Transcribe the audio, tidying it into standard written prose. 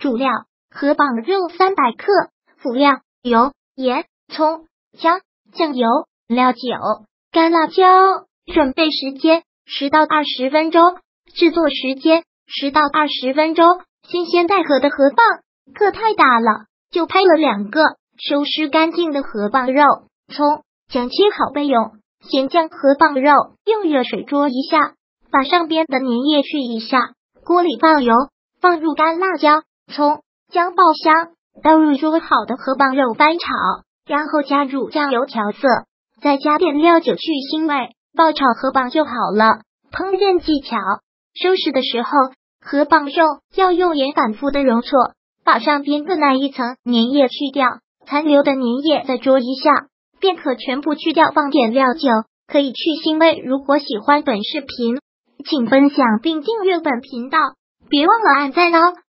主料：河蚌肉300克，辅料：油、盐、葱、姜、酱油、料酒、干辣椒。准备时间10到20分钟，制作时间10到20分钟。新鲜带核的河蚌个太大了，就拍了2个。收拾干净的河蚌肉、葱、姜切好备用。先将河蚌肉用热水焯一下，把上边的粘液去一下。锅里放油，放入干辣椒、葱、姜爆香，倒入焯好的河蚌肉翻炒，然后加入酱油调色，再加点料酒去腥味，爆炒河蚌就好了。烹饪技巧：收拾的时候，河蚌肉要用盐反复的揉搓，把上边的那一层粘液去掉，残留的粘液再焯一下，便可全部去掉。放点料酒，可以去腥味。如果喜欢本视频，请分享并订阅本频道，别忘了按赞哦。